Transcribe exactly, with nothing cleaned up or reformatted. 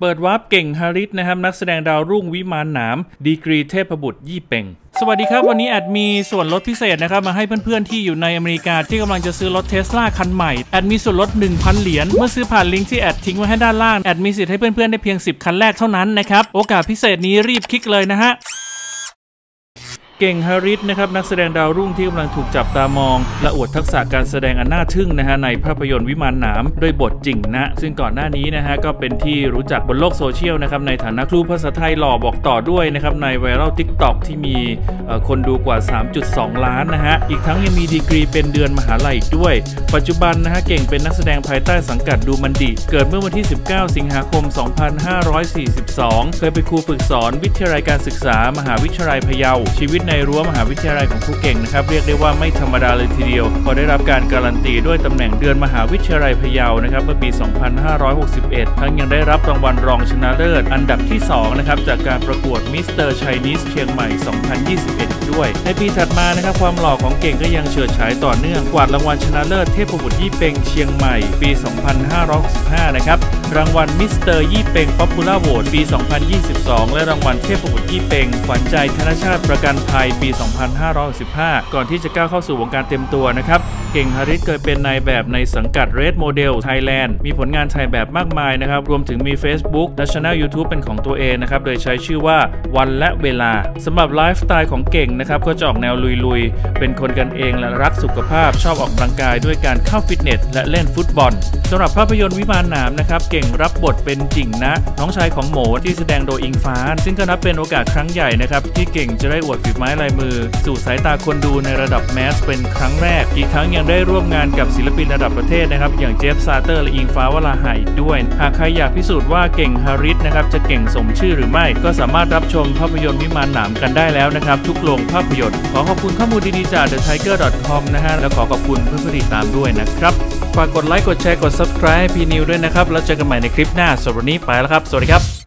เปิดวาร์ปเก่งฮาริสนะครับนักแสดงดาวรุ่งวิมานหนามดีกรีเทพบุตรยี่เป่งสวัสดีครับวันนี้แอดมีส่วนลดพิเศษนะครับมาให้เพื่อนๆที่อยู่ในอเมริกาที่กำลังจะซื้อรถเทสลาคันใหม่แอดมีส่วนลด หนึ่งพัน เหรียญเมื่อซื้อผ่านลิงก์ที่แอดทิ้งไว้ให้ด้านล่างแอดมีสิทธิ์ให้เพื่อนๆได้เพียงสิบคันแรกเท่านั้นนะครับโอกาสพิเศษนี้รีบคลิกเลยนะฮะเก่งฮาริสนะครับนักแสดงดาวรุ่งที่กำลังถูกจับตามองและอวดทักษะการแสดงอันน่าทึ่งนะฮะในภาพยนตร์วิมานหนามด้วยบทจริงนะซึ่งก่อนหน้านี้นะฮะก็เป็นที่รู้จักบนโลกโซเชียลนะครับในฐานะครูภาษาไทยหล่อบอกต่อด้วยนะครับในไวรัล ติ๊กต็อก ที่มีคนดูกว่า สามจุดสอง ล้านนะฮะอีกทั้งยังมีดีกรีเป็นเดือนมหาลัยอีกด้วยปัจจุบันนะฮะเก่งเป็นนักแสดงภายใต้สังกัดดูมันดิเกิดเมื่อวันที่ สิบเก้า สิงหาคม สองพันห้าร้อยสี่สิบสองเคยเป็นครูฝึกสอนวิทยาลัยการศึกษามหาวิทยาลัยพะเยาชีวิตในรั้วมหาวิทยาลัยของครูเก่งนะครับเรียกได้ว่าไม่ธรรมดาเลยทีเดียวพอได้รับการการันตีด้วยตำแหน่งเดือนมหาวิทยาลัยพะเยานะครับเมื่อปี สองพันห้าร้อยหกสิบเอ็ด ทั้งยังได้รับรางวัลรองชนะเลิศอันดับที่สองนะครับจากการประกวดมิสเตอร์ไชนีสเชียงใหม่ สองพันยี่สิบเอ็ด ด้วยในปีถัดมานะครับความหล่อของเก่งก็ยังเฉิดฉายต่อเนื่องกวาดรางวัลชนะเลิศเทพบุตรยี่เป่งเชียงใหม่ปี สองพันห้าร้อยหกสิบห้า นะครับรางวัลมิสเตอร์ยี่เป่งป๊อปปูล่าโหวตปี สองพันยี่สิบสอง และรางวัลเทพบุตรยี่เป่งขวัญใจธนชาติประกันภัยปี สองพันห้าร้อยหกสิบห้า ก่อนที่จะก้าวเข้าสู่วงการเต็มตัวนะครับเก่งฮาริสเคยเป็นนายแบบในสังกัด Red Model Thailand มีผลงานถ่ายแบบมากมายนะครับรวมถึงมี Facebook และ Channel YouTube เป็นของตัวเองนะครับโดยใช้ชื่อว่าวันและเวลาสำหรับไลฟ์สไตล์ของเก่งนะครับก็จะออกแนวลุยๆเป็นคนกันเองและรักสุขภาพชอบออกกำลังกายด้วยการเข้าฟิตเนสและเล่นฟุตบอลสำหรับภาพยนตร์วิมานหนามนะครับเก่งรับบทเป็นจิ่งนะน้องชายของโหมที่แสดงโดยอิงฟ้าซึ่งก็นับเป็นโอกาสครั้งใหญ่นะครับที่เก่งจะได้อวดฝีไม้ลายมือสู่สายตาคนดูในระดับแมสเป็นครั้งแรกอีกทั้งยังได้ร่วมงานกับศิลปินระดับประเทศนะครับอย่างเจฟซาเตอร์และอิงฟ้าวราหะอีกด้วยหากใครอยากพิสูจน์ว่าเก่งฮาริสนะครับจะเก่งสมชื่อหรือไม่ก็สามารถรับชมภาพยนตร์วิมานหนามกันได้แล้วนะครับทุกโรงภาพยนตร์ขอขอบคุณข้อมูลดีๆจาก เดอะไทเกอร์ ดอท คอม นะฮะและขอขอบคุณเพื่อนๆติดตามด้วยนะครับฝากกดไลค์กดแชร์กด ซับสไครบ์ ให้พี่นิวด้วยนะครับแล้วเจอกันใหม่ในคลิปหน้าสำหรับวันนี้ไปแล้วครับสวัสดีครับ